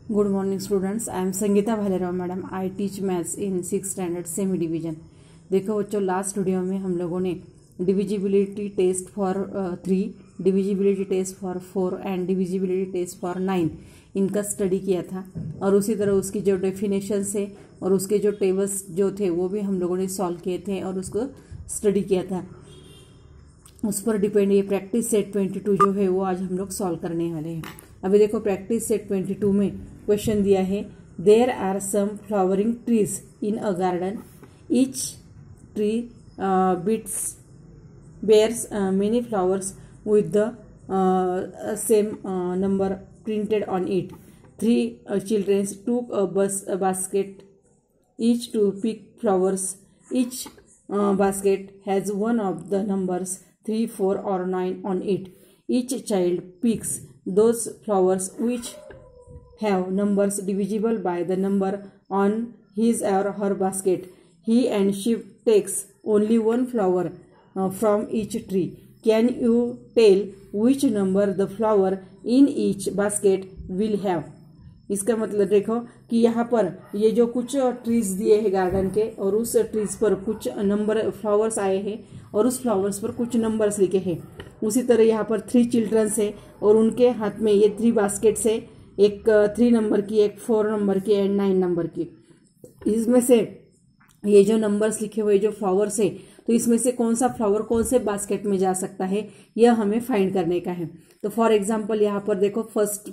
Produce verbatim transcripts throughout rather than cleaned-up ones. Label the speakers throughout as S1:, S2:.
S1: Good morning students, I am Sangeeta Bhalerao madam. I teach maths in sixth standard semi division. देखो बच्चों, last video में हम लोगों ने divisibility test for three, divisibility test for four and divisibility test for nine इनका study किया था और उसी तरह उसकी जो डेफिनेशन है और उसके जो टेबल्स जो थे वो भी हम लोगों ने सॉल्व किए थे और उसको स्टडी किया था। उस पर डिपेंड ये प्रैक्टिस सेट ट्वेंटी टू जो है वो आज हम लोग सॉल्व करने वाले हैं। अभी देखो प्रैक्टिस सेट ट्वेंटी टू में क्वेश्चन दिया है, there are some flowering trees in a garden, each tree bits bears uh, many flowers with the uh, same uh, number printed on it. Three uh, children took a, bus, a basket each to pick flowers. Each uh, basket has one of the numbers three, four or nine on it. Each child picks those flowers which have numbers divisible by the number on his or her basket. He and she takes only one flower Uh, from each tree. Can you tell which number the flower in each basket will have? इसका मतलब देखो कि यहाँ पर ये जो कुछ trees दिए हैं गार्डन के और उस ट्रीज पर कुछ नंबर फ्लावर्स आए हैं और उस फ्लावर्स पर कुछ नंबर्स लिखे हैं। उसी तरह यहाँ पर थ्री चिल्ड्रंस है और उनके हाथ में ये थ्री बास्केट्स है, एक थ्री नंबर की, एक फोर नंबर की एंड नाइन नंबर की। इसमें से ये जो नंबर्स लिखे हुए जो फ्लावर्स है तो इसमें से कौन सा फ्लावर कौन से बास्केट में जा सकता है यह हमें फाइंड करने का है। तो फॉर एग्जांपल यहाँ पर देखो फर्स्ट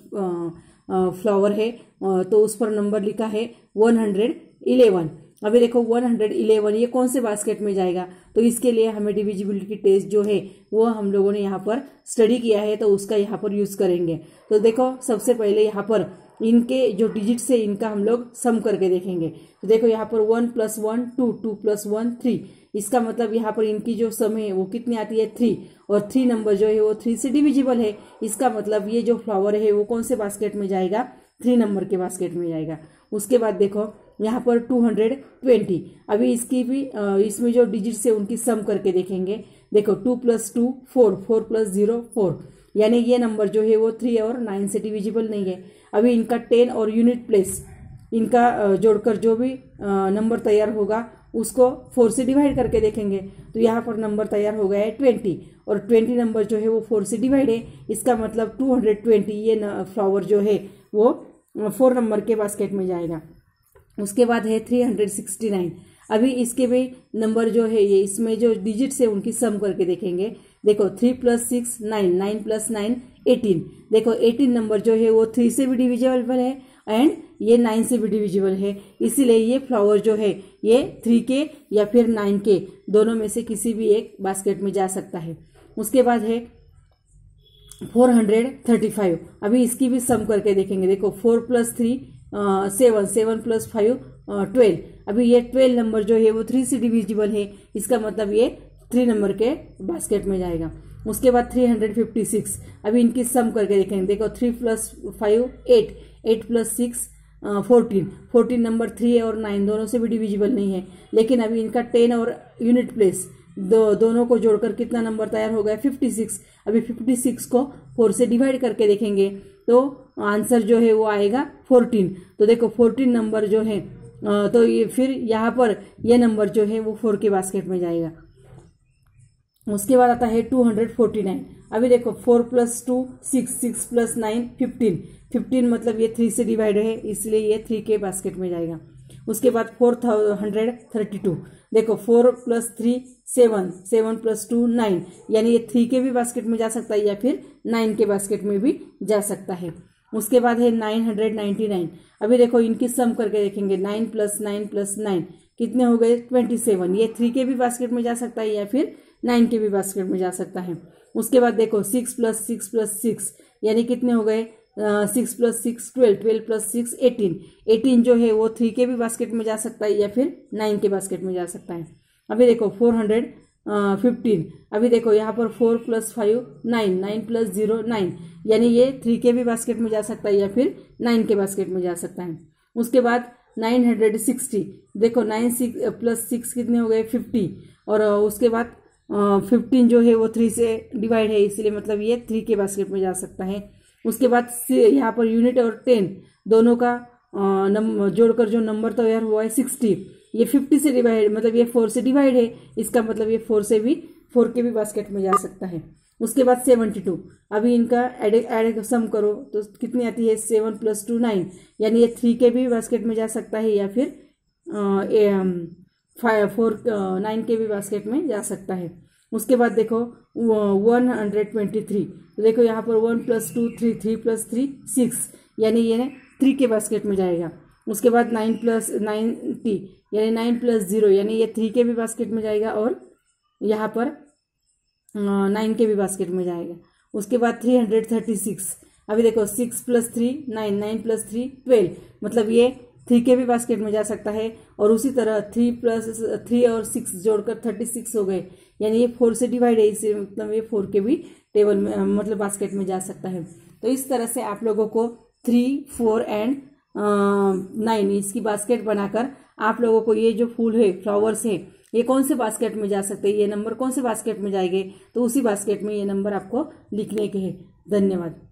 S1: फ्लावर है तो उस पर नंबर लिखा है वन हंड्रेड इलेवन। अभी देखो वन हंड्रेड इलेवन ये कौन से बास्केट में जाएगा, तो इसके लिए हमें डिविजिबिलिटी टेस्ट जो है वो हम लोगों ने यहाँ पर स्टडी किया है तो उसका यहाँ पर यूज करेंगे। तो देखो सबसे पहले यहाँ पर इनके जो डिजिट्स है इनका हम लोग सम करके देखेंगे। तो देखो यहाँ पर one plus one two, two plus one three, इसका मतलब यहाँ पर इनकी जो सम है वो कितनी आती है थ्री, और थ्री नंबर जो है वो थ्री से डिविजिबल है। इसका मतलब ये जो फ्लावर है वो कौन से बास्केट में जाएगा, थ्री नंबर के बास्केट में जाएगा। उसके बाद देखो यहाँ पर टू हंड्रेड ट्वेंटी, अभी इसकी भी इसमें जो डिजिट्स है उनकी सम करके देखेंगे। देखो two plus two four, four plus zero four, यानी ये नंबर जो है वो थ्री और नाइन से डिविजिबल नहीं है। अभी इनका टेन और यूनिट प्लेस इनका जोड़कर जो भी नंबर तैयार होगा उसको फोर से डिवाइड करके देखेंगे। तो यहाँ पर नंबर तैयार हो गया है ट्वेंटी और ट्वेंटी नंबर जो है वो फोर से डिवाइड है। इसका मतलब टू हंड्रेड ट्वेंटी ये फ्लावर जो है वो फोर नंबर के बास्केट में जाएगा। उसके बाद है थ्री हंड्रेड सिक्सटी नाइन, अभी इसके भी नंबर जो है ये इसमें जो डिजिट्स है उनकी सम करके देखेंगे। देखो three plus six nine, nine plus nine eighteen, देखो एटीन नंबर जो है वो थ्री से भी डिविजिबल है एंड ये नाइन से भी डिविजिबल है, इसीलिए ये फ्लावर जो है ये थ्री के या फिर नाइन के दोनों में से किसी भी एक बास्केट में जा सकता है। उसके बाद है फोर हंड्रेड थर्टी फाइव, अभी इसकी भी सम करके देखेंगे। देखो four plus three seven, seven plus five twelve, अभी ये ट्वेल्व नंबर जो है वो थ्री से डिविजिबल है, इसका मतलब ये थ्री नंबर के बास्केट में जाएगा। उसके बाद थ्री हंड्रेड फिफ्टी सिक्स, अभी इनकी सम करके देखेंगे। देखो three plus five eight, eight plus six fourteen, fourteen number three और नाइन दोनों से भी डिविजिबल नहीं है, लेकिन अभी इनका टेन और यूनिट प्लेस दो दोनों को जोड़कर कितना नंबर तैयार हो गया फिफ्टी सिक्स। अभी फिफ्टी सिक्स को फोर से डिवाइड करके देखेंगे तो आंसर जो है वो आएगा फोर्टीन। तो देखो फोर्टीन नंबर जो है तो ये फिर यहाँ पर यह नंबर जो है वो फोर के बास्केट में जाएगा। उसके बाद आता है टू हंड्रेड फोर्टी नाइन, अभी देखो four plus two six, six plus nine fifteen, fifteen मतलब ये थ्री से डिवाइड है इसलिए ये थ्री के बास्केट में जाएगा। उसके बाद फोर हंड्रेड थर्टी टू, देखो four plus three seven, seven plus two nine, यानी ये थ्री के भी बास्केट में जा सकता है या फिर नाइन के बास्केट में भी जा सकता है। उसके बाद है नाइन हंड्रेड नाइन्टी नाइन, अभी देखो इनकी सम करके देखेंगे। Nine plus nine plus nine कितने हो गए ट्वेंटी सेवन, ये थ्री के भी बास्केट में जा सकता है या फिर नाइन के भी बास्केट में जा सकता है। उसके बाद देखो six plus six plus six, यानी कितने हो गए six plus six twelve, twelve plus six eighteen, eighteen जो है वो थ्री के भी बास्केट में जा सकता है या फिर नाइन के बास्केट में जा सकता है। अभी देखो फोर हंड्रेड फिफ्टीन, अभी देखो यहाँ पर four plus five nine, nine plus zero nine, यानी ये थ्री के भी बास्केट में जा सकता है या फिर नाइन के बास्केट में जा सकता है। उसके बाद नाइन हंड्रेड सिक्सटी, देखो नाइन सिक्स प्लस सिक्स कितने हो गए फिफ्टी, और उसके बाद फिफ्टीन जो है वो थ्री से डिवाइड है इसलिए मतलब ये थ्री के बास्केट में जा सकता है। उसके बाद यहाँ पर यूनिट और टेन दोनों का नंबर जोड़कर जो नंबर तैयार हुआ है सिक्सटी, ये फिफ्टी से डिवाइड मतलब ये फोर से डिवाइड है, इसका मतलब ये फोर से भी फोर के भी बास्केट में जा सकता है। उसके बाद सेवेंटी टू, अभी इनका एड एड सम करो तो कितनी आती है, सेवन प्लस टू नाइन, यानी ये थ्री के भी बास्केट में जा सकता है या फिर फाइव फोर नाइन के भी बास्केट में जा सकता है। उसके बाद देखो वन हंड्रेड ट्वेंटी थ्री, तो देखो यहाँ पर one plus two three, three plus three six, यानी ये थ्री के बास्केट में जाएगा। उसके बाद नाइन प्लस नाइन्टी यानी नाइन प्लस जीरो, यानी ये थ्री के भी बास्केट में जाएगा और यहाँ पर नाइन के भी बास्केट में जाएगा। उसके बाद थ्री हंड्रेड थर्टी सिक्स, अभी देखो six plus three nine, nine plus three twelve, मतलब ये थ्री के भी बास्केट में जा सकता है। और उसी तरह थ्री प्लस थ्री और सिक्स जोड़कर थर्टी सिक्स हो गए, यानी ये फोर से डिवाइड है, इसे मतलब ये फोर के भी टेबल में मतलब बास्केट में जा सकता है। तो इस तरह से आप लोगों को थ्री फोर एंड नाइन इसकी बास्केट बनाकर आप लोगों को ये जो फूल है, फ्लावर्स है, ये कौन से बास्केट में जा सकते हैं, ये नंबर कौन से बास्केट में जाएंगे, तो उसी बास्केट में ये नंबर आपको लिखने के हैं। धन्यवाद।